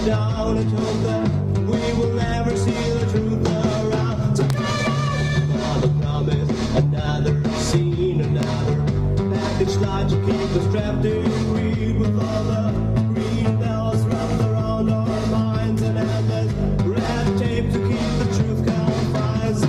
down and told that we will never see the truth around. Another promise, another scene, another package that you keep us trapped in greed with all the green bells wrapped around our minds and endless red tape to keep the truth confined.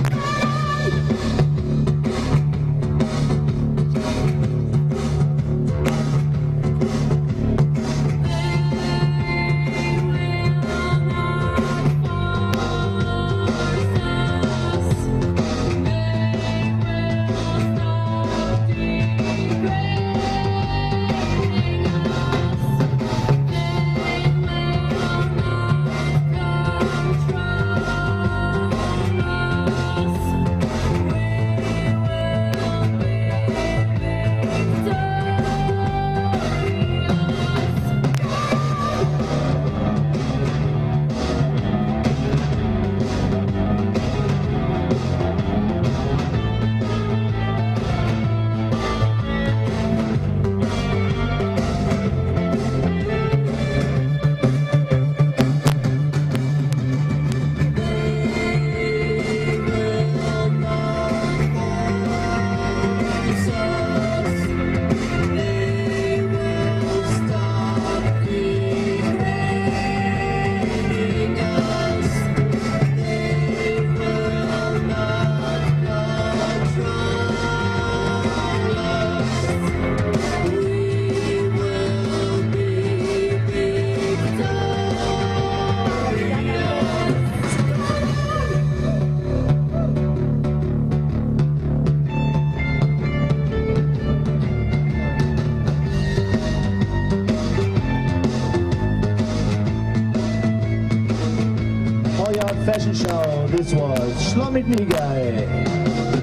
Fashion Show. This was Schlamm mit mir geil.